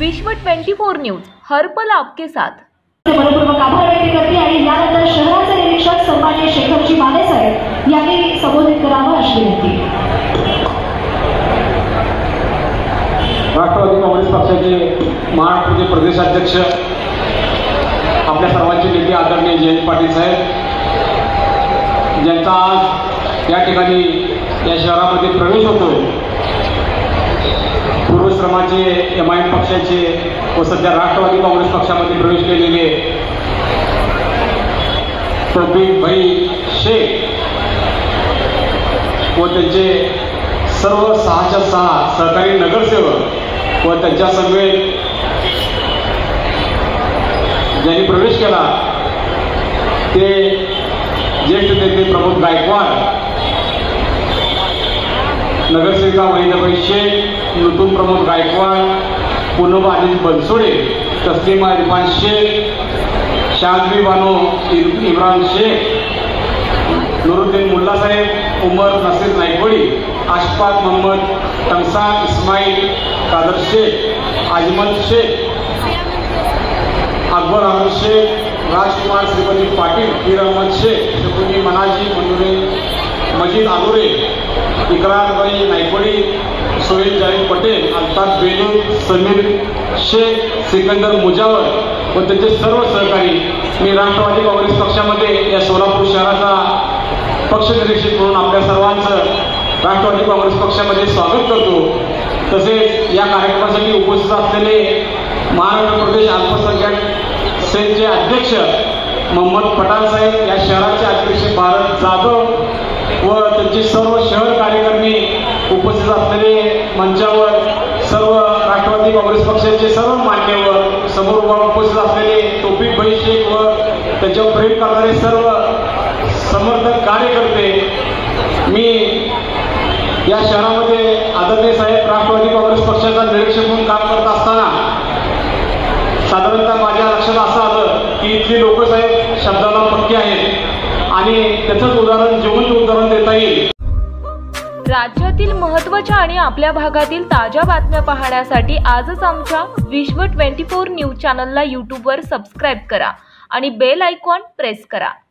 विश्व 24 न्यूज हर पल आपके साथ। मनपूर्वक आभार व्यक्त करते आणि यानंतर शहराचे निरीक्षक सन्माननीय शेखरजी माने साहेब यांनी संबोधित करावं अशी विनंती। राष्ट्रवादी काँग्रेस पक्षाचे महाराष्ट्राचे प्रदेशाध्यक्ष आपल्या सर्वांचे नेते आदरणीय जयंत पाटील साहेब, ज्यांचा आज या ठिकाणी या शहरामध्ये प्रवेश होतोय। पूर्वश्रमाचे MIM पक्षाचे व सध्या राष्ट्रवादी काँग्रेस पक्षामध्ये प्रवेश केलेले तौफिक भाई शेख व त्यांचे सर्व 6च्या 6 सहकारी नगरसेवक व त्यांच्या समवेत ज्यांनी प्रवेश केला ते ज्येष्ठ नेते प्रमोद गायकवाड, नगरसेविका वहिदाबाई शेख, नूतन प्रमोद गायकवाड, पूनम आदिल बनसोडे, तस्लिमा इरफान शेख, शांतवी बानो इम्रान शेख, नुरुद्दीन मुल्ला साहेब, उमर नसीर नाईकवडी, अशफाक मोहम्मद, तमसान इस्माईल, कादर शेख, अजमल शेख, अकबर अहमद शेख, राजकुमार श्रीपती पाटील, पीर अहमद शेख, शकुनी मनाजी मंजुरे, मजीद आलोरे, इकरारबाई नाईकवडी, सोहेल जावेद पटेल, अल्ताफ बेलू, समीर शेख, सिकंदर मुजावर व त्यांचे सर्व सहकारी मी राष्ट्रवादी काँग्रेस पक्षामध्ये या सोलापूर शहराचा पक्ष निरीक्षक म्हणून आपल्या सर्वांचं राष्ट्रवादी काँग्रेस पक्षामध्ये स्वागत करतो। तसेच या कार्यक्रमासाठी उपस्थित असलेले महाराष्ट्र प्रदेश अल्पसंख्याक सेलचे अध्यक्ष मोहम्मद पठाण साहेब, या शहराचे अध्यक्ष भारत जाधव व त्यांचे सर्व शहर कार्यकर्ते, उपस्थित असलेले मंचावर सर्व राष्ट्रवादी काँग्रेस पक्षाचे सर्व मान्यवर, समोर उपस्थित असलेले तौफिक भाई शेख व त्यांच्यावर प्रेम करणारे सर्व समर्थक कार्यकर्ते, मी या शहरामध्ये आदरणीय साहेब राष्ट्रवादी काँग्रेस पक्षाचा निरीक्षक म्हणून काम करत असताना साधारणतः माझ्या लक्षात असं आलं की इथली लोक साहेब शब्दाला पक्के आहेत आणि त्याचंच उदाहरण जिवंत उदाहरण देता येईल। राज्यातील महत्त्वाच्या आणि आपल्या भागातील ताज्या बातम्या पाहण्यासाठी आजच आमच्या विश्व 24 न्यूज चॅनलला YouTube वर सबस्क्राईब करा आणि बेल आयकॉन प्रेस करा।